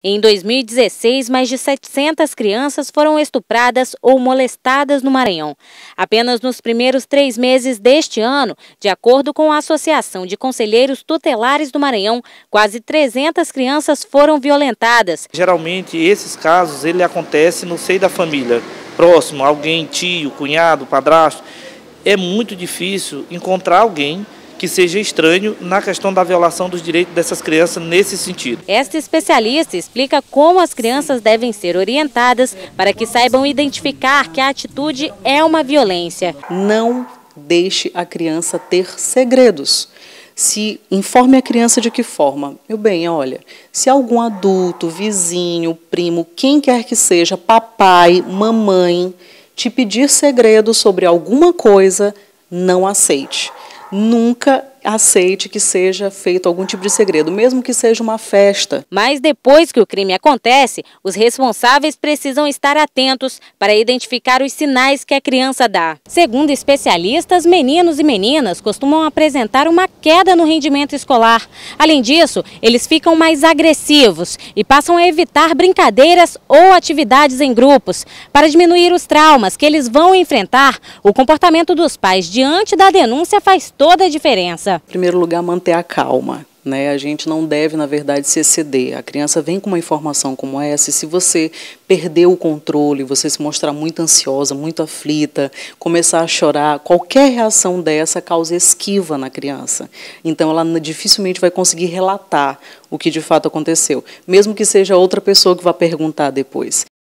Em 2016, mais de 700 crianças foram estupradas ou molestadas no Maranhão. Apenas nos primeiros 3 meses deste ano, de acordo com a Associação de Conselheiros Tutelares do Maranhão, quase 300 crianças foram violentadas. Geralmente, esses casos ele acontecem no seio da família, próximo, alguém, tio, cunhado, padrasto. É muito difícil encontrar alguém que seja estranho na questão da violação dos direitos dessas crianças nesse sentido. Esta especialista explica como as crianças devem ser orientadas para que saibam identificar que a atitude é uma violência. Não deixe a criança ter segredos. Se informe a criança de que forma? Meu bem, olha, se algum adulto, vizinho, primo, quem quer que seja, papai, mamãe, te pedir segredo sobre alguma coisa, não aceite. Nunca aceite que seja feito algum tipo de segredo, mesmo que seja uma festa. Mas depois que o crime acontece, os responsáveis precisam estar atentos para identificar os sinais que a criança dá. Segundo especialistas, meninos e meninas costumam apresentar uma queda no rendimento escolar. Além disso, eles ficam mais agressivos e passam a evitar brincadeiras ou atividades em grupos. Para diminuir os traumas que eles vão enfrentar, o comportamento dos pais diante da denúncia faz toda a diferença. Em primeiro lugar, manter a calma, né? A gente não deve, na verdade, se exceder. A criança vem com uma informação como essa e se você perder o controle, você se mostrar muito ansiosa, muito aflita, começar a chorar, qualquer reação dessa causa esquiva na criança. Então, ela dificilmente vai conseguir relatar o que de fato aconteceu, mesmo que seja outra pessoa que vá perguntar depois.